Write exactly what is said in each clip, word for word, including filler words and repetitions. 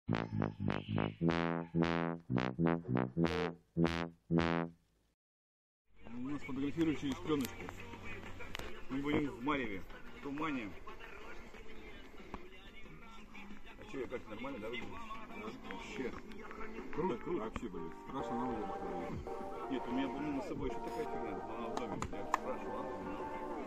У нас фотографируют через пленочку. Мы будем в мареве, в тумане. А что, я как, нормально, да, выглядишь? Вообще. Круто, круто. Вообще, блин, страшно на улице. Нет, у меня, по-моему, с собой еще такая фигня, но она в доме. Я спрашивал, ладно?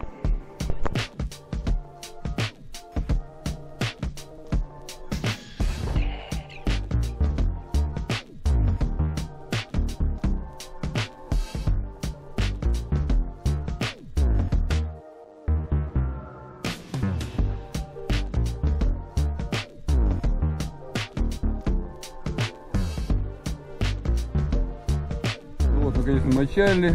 Вот, наконец, начали.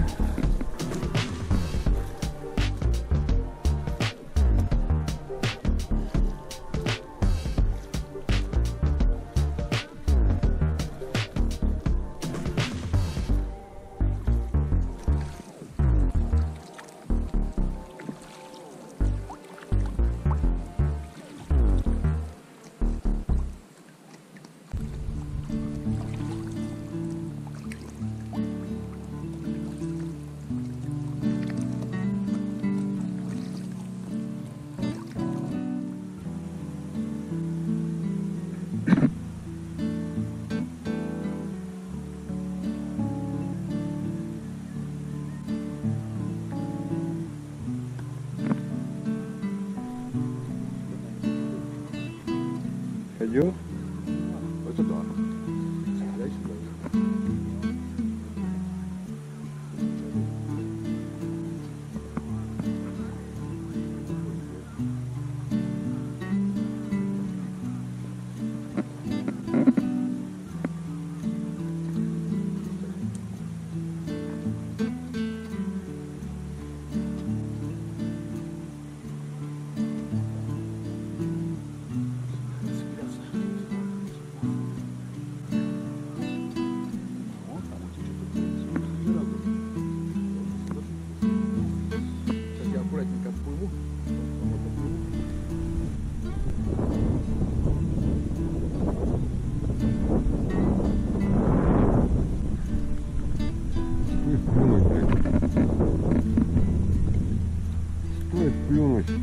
Пойдем? Это да. Дальше дальше. Плюнуть.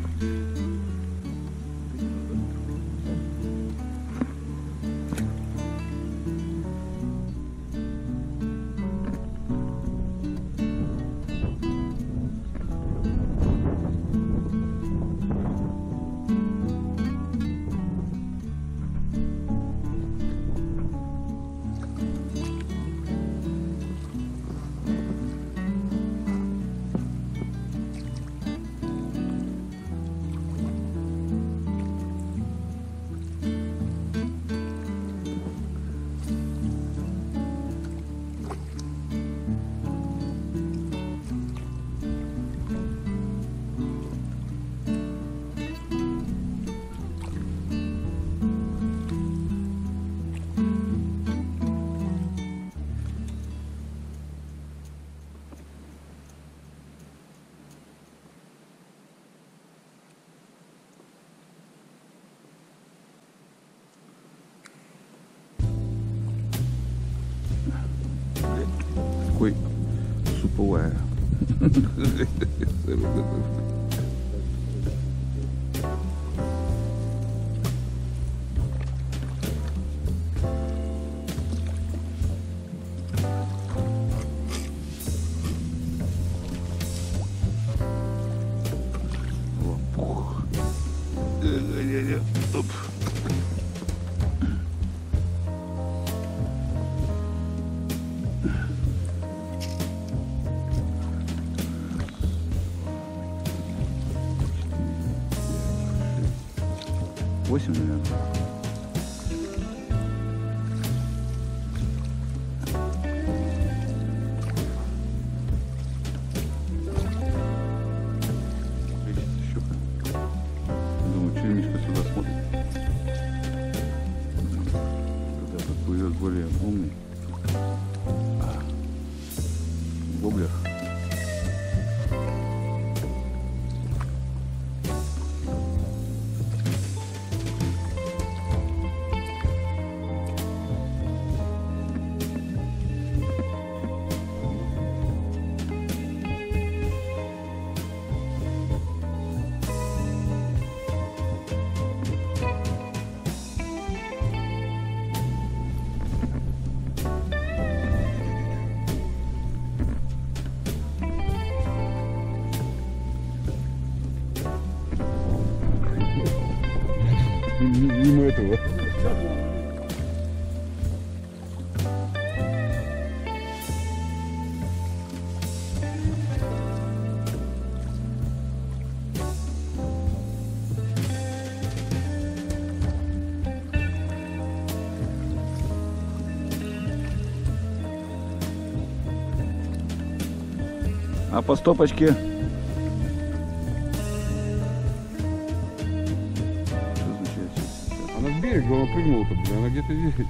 Такой суповая. Оп. Восемь, наверное. Думаю, что Мишка сюда смотрит. Когда подплывет более умный. А, воблер. А по стопочке? Что означает сейчас? Она с берега, она прыгнула-то, блин, она где-то здесь.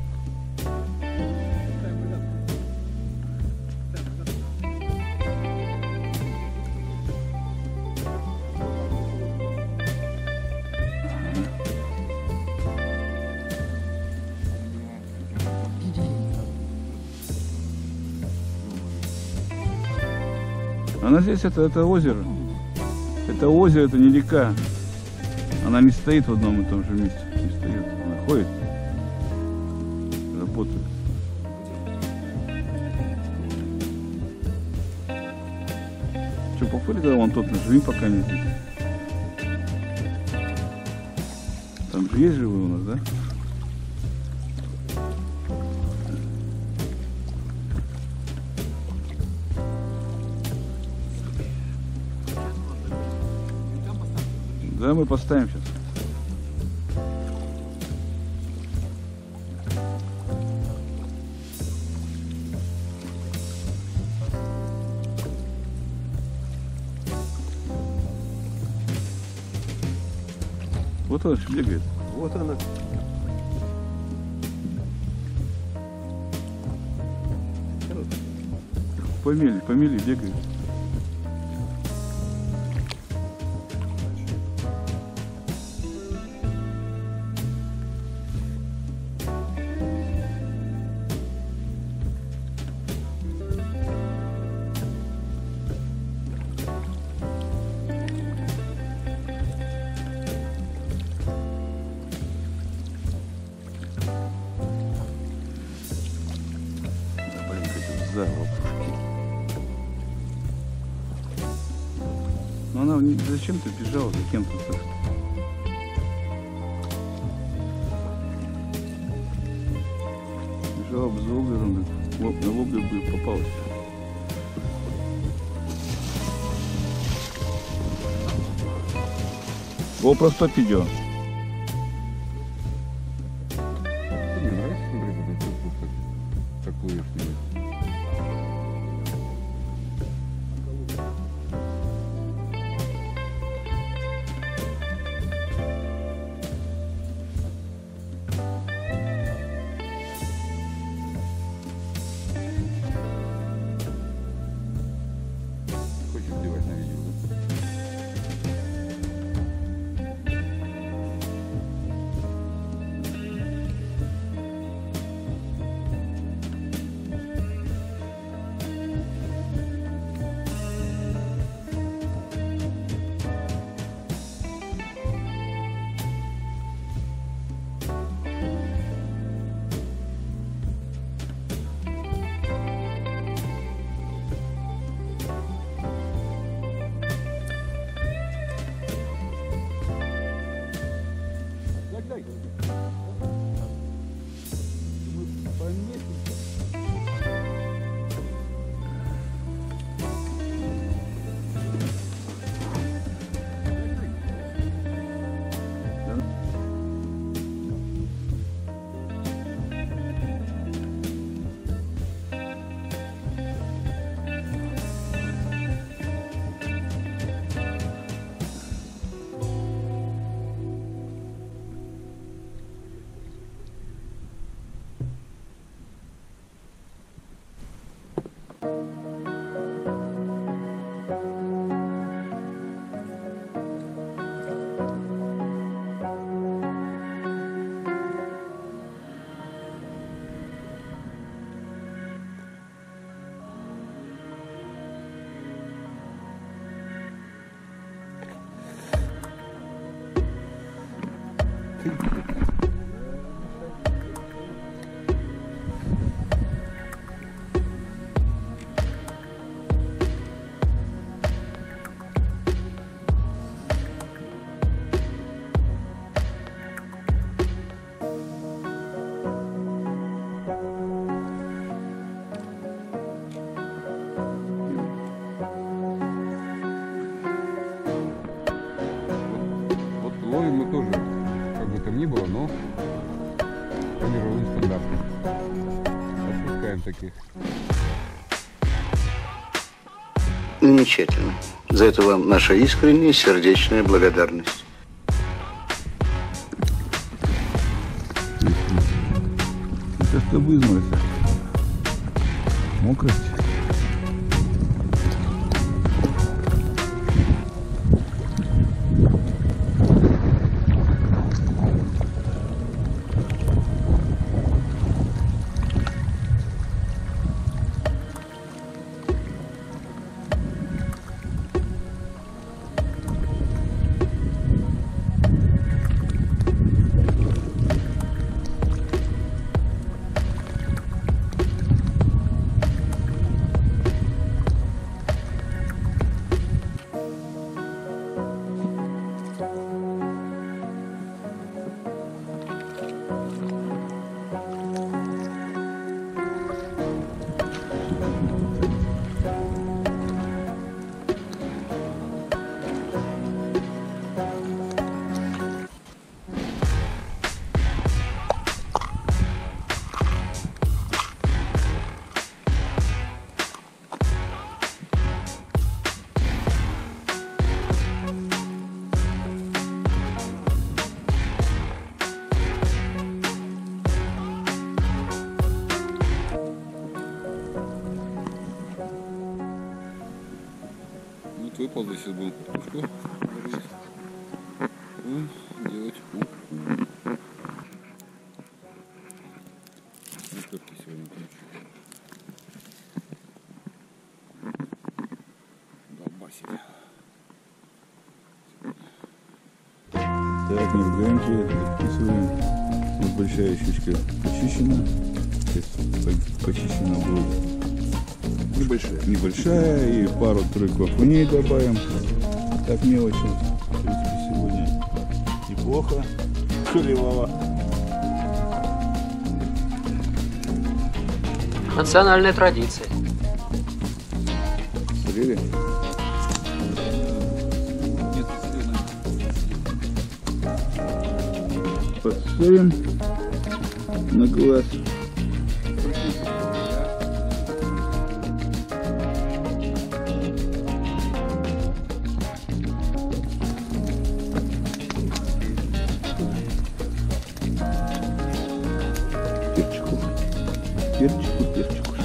Она здесь, это, это озеро. Это озеро, это не река. Она не стоит в одном и том же месте. Не стоит. Она ходит. Работает. Что, поплыли тогда вон тот, живи пока не здесь. Там же есть живые у нас, да? Да, мы поставим сейчас. Вот она бегает. Вот она. Помели, помели, бегает. За лопушки. Но она не- зачем-то бежала, за кем-то так. Бежала бы за воблером, на воблер бы попалась. О, просто идет. Мне нравится смотреть, вот это вот так, так плывешь с ними. Хочешь сделать на видео, да? контролируем стандарты. Отпускаем таких. Замечательно. За это вам наша искренняя сердечная благодарность. Это что вызнался? Мокрость? Вот выползли, сейчас будем катушку делать пук. Рукавки сегодня получили. Долбасили. Так, мы вгаемся, подписываем. Вот большая щучка почищена. Сейчас почищена будет Небольшая. небольшая, и пару-тройку окуней добавим. Так мелочи. В принципе, сегодня неплохо. Клевало. Национальная традиция. Смотрели? Подставим на глаз. Перчику, перчику, перчику.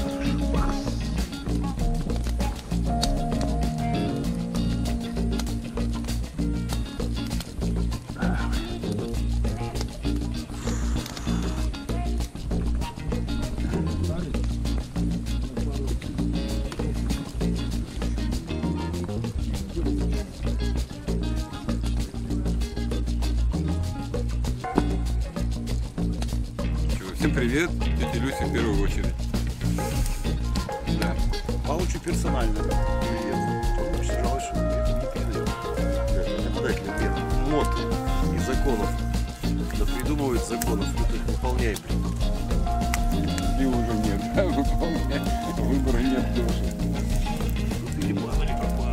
Всем привет, тетя Люся в первую очередь. Да. Получу персонально привет. Очень жалко, что это не передает. Наблюдатель мер, мод и законов. Когда придумывают законов, мы их выполняем. И уже нет, да, выполнять. Выбора нет тоже. Или мало ли попало.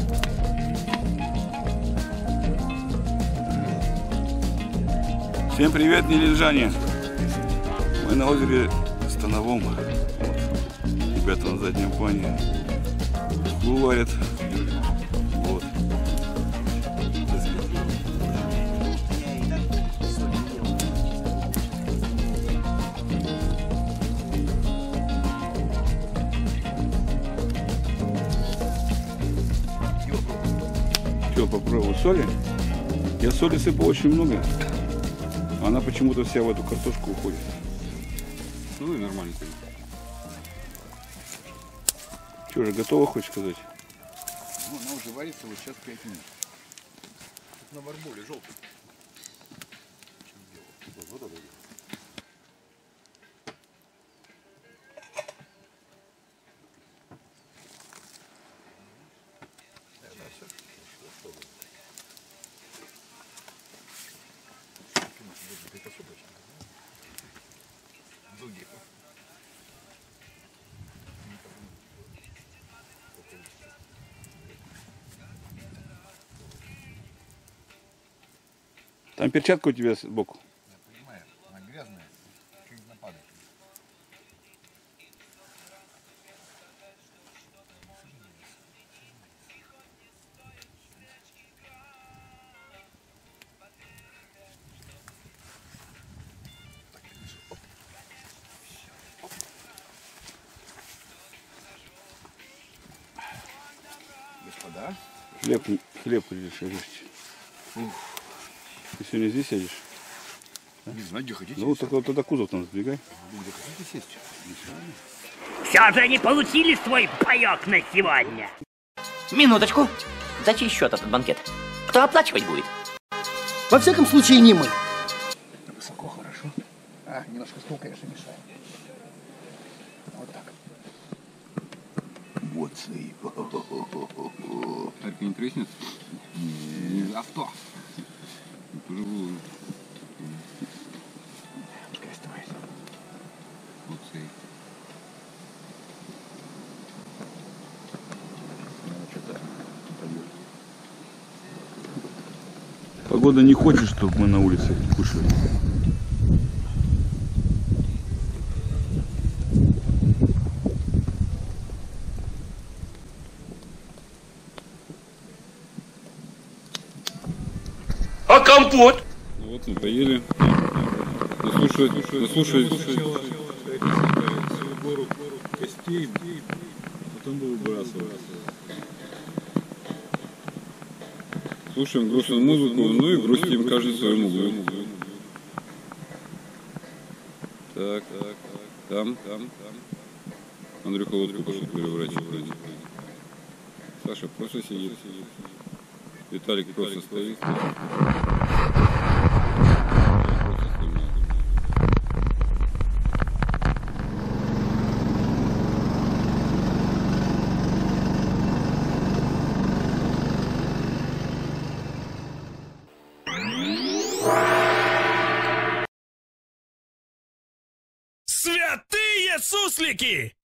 Всем привет, нележане! Мы на озере Становом. Вот. Ребята на заднем плане варят. Вот. Что, попробую соли? Я соли сыпал очень много. Она почему-то вся в эту картошку уходит. Ну и нормально. Что же, готово, хочешь сказать? Ну, она уже варится вот сейчас пять минут. На мармоле желтый. Вот это. Там перчатка у тебя сбоку. Я понимаю, она грязная. Господа. Хлеб, хлеб будешь резать. Ты сегодня здесь сядешь? Не знаю, где хотите. Ну, вот тогда, тогда кузов там сдвигай. Где хотите сесть? Все же они получили свой паёк на сегодня. Минуточку. За чей счет этот банкет? Кто оплачивать будет? Во всяком случае, не мы. Высоко, хорошо. А, немножко стул, конечно, мешает. Вот так. Вот и. Только не треснет? Не авто. Пускай оставайся. Вот и. Погода не хочет, чтобы мы на улице кушали. А компот? Ну вот мы поели. Заслушай, заслушай, заслушай. Гору костей, потом был выбрасывать. Слушаем грустную музыку, ну и грустим каждый в своем углу. Так, так, там, там, там. Андрюха лодку пошел переворачивать. Саша просто сидит. Виталик просто стоит. Святые суслики!